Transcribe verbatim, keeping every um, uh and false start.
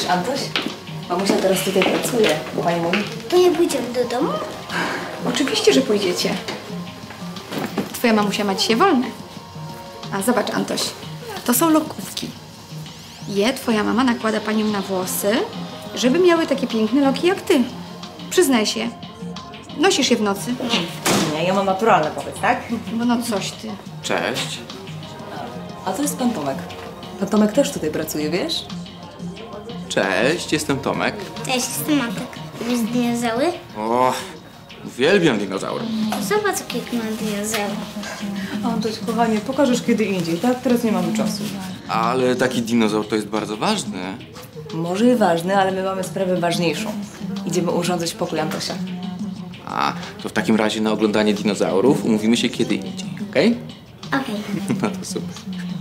Antoś? Mamusia teraz tutaj pracuje. Pani mówi? To nie pójdziemy do domu? Oczywiście, że pójdziecie. Twoja mamusia ma dzisiaj wolne. A zobacz, Antoś, to są lokówki. Je twoja mama nakłada paniom na włosy, żeby miały takie piękne loki jak ty. Przyznaj się. Nosisz je w nocy? Nie, ja mam naturalne, powiedz, tak? Bo no coś ty. Cześć. A to jest pan Tomek. Pan Tomek też tutaj pracuje, wiesz? Cześć, jestem Tomek. Cześć, jestem Matek. Lubisz dinozaury? O, uwielbiam dinozaury. To zobacz, jakie ma dinozaury. Antoś, kochanie, pokażesz kiedy indziej, tak? Teraz nie mamy czasu. Ale taki dinozaur to jest bardzo ważny. Może i ważny, ale my mamy sprawę ważniejszą. Idziemy urządzać pokój Antosia. A, to w takim razie na oglądanie dinozaurów umówimy się kiedy indziej, okej? Okej. No to super.